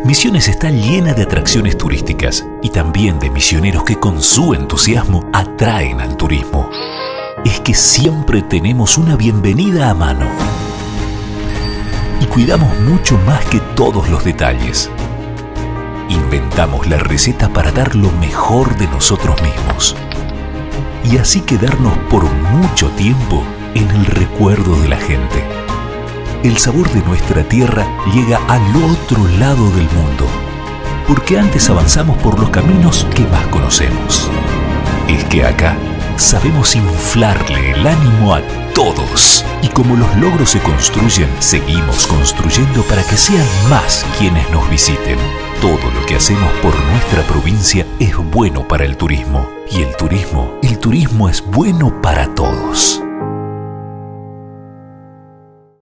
Misiones está llena de atracciones turísticas y también de misioneros que con su entusiasmo atraen al turismo. Es que siempre tenemos una bienvenida a mano y cuidamos mucho más que todos los detalles. Inventamos la receta para dar lo mejor de nosotros mismos y así quedarnos por mucho tiempo en el recuerdo de la gente. El sabor de nuestra tierra llega al otro lado del mundo, porque antes avanzamos por los caminos que más conocemos. Es que acá sabemos inflarle el ánimo a todos. Y como los logros se construyen, seguimos construyendo para que sean más quienes nos visiten. Todo lo que hacemos por nuestra provincia es bueno para el turismo. Y el turismo es bueno para todos.